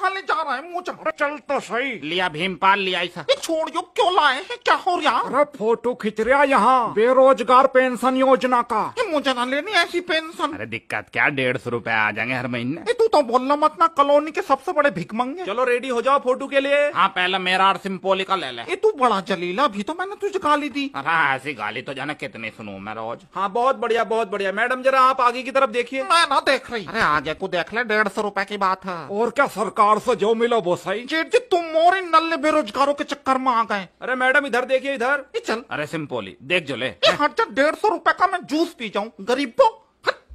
कहाँ ले जा रहा है मुझे? चल तो सही। लिया भीमपाल लिया ऐसा। छोड़ियो, क्यों लाए हैं, क्या हो रहा? अरे फोटो खिंच रहा यहाँ बेरोजगार पेंशन योजना का। मुझे ना लेनी ऐसी पेंशन। अरे दिक्कत क्या, 150 रुपए आ जाएंगे हर महीने। तू तो बोलना मत ना, कॉलोनी के सबसे बड़े भिखमंगे। चलो रेडी हो जाओ फोटो के लिए। हाँ पहले मेरा और सिंपोली का ले ले। तू बड़ा जलीला, अभी तो मैंने तुझे गाली दी। अरे ऐसी गाली तो जाना कितनी सुनूं मैं रोज। हाँ बहुत बढ़िया बहुत बढ़िया। मैडम जरा आप आगे की तरफ देखिए। मैं ना देख रही। अरे आगे को देख ले, 150 रुपए की बात है। और क्या, सरकार से जो मिला वो सही। जेठ जी तुम और इन नल्ले बेरोजगारों के चक्कर में आ गए। अरे मैडम इधर देखिए, इधर। चल। अरे सिंपोली देख जो ले। हट जा, 150 रुपए का मैं जूस पी जाऊं गरीबों।